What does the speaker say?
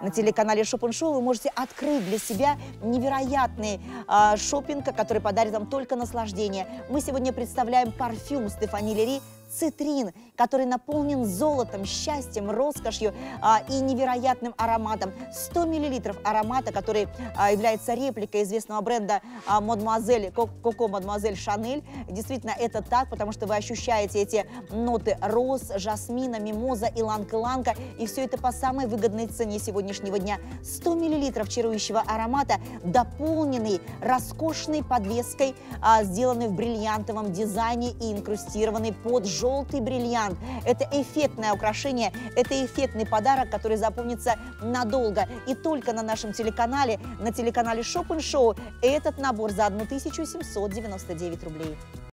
На телеканале Шоппинг Шоу вы можете открыть для себя невероятный шопинг, который подарит вам только наслаждение. Мы сегодня представляем парфюм Стефани Лери «Цитрин», который наполнен золотом, счастьем, роскошью и невероятным ароматом. 100 мл аромата, который является репликой известного бренда Коко Мадемуазель Шанель. Действительно, это так, потому что вы ощущаете эти ноты роз, жасмина, мимоза, иланг-иланга, и все это по самой выгодной цене сегодняшнего дня. 100 мл чарующего аромата, дополненный роскошной подвеской, сделанной в бриллиантовом дизайне и инкрустированный под желтый бриллиант. Это эффектное украшение, это эффектный подарок, который запомнится надолго. И только на нашем телеканале, на телеканале Шоппинг Шоу, этот набор за 1799 рублей.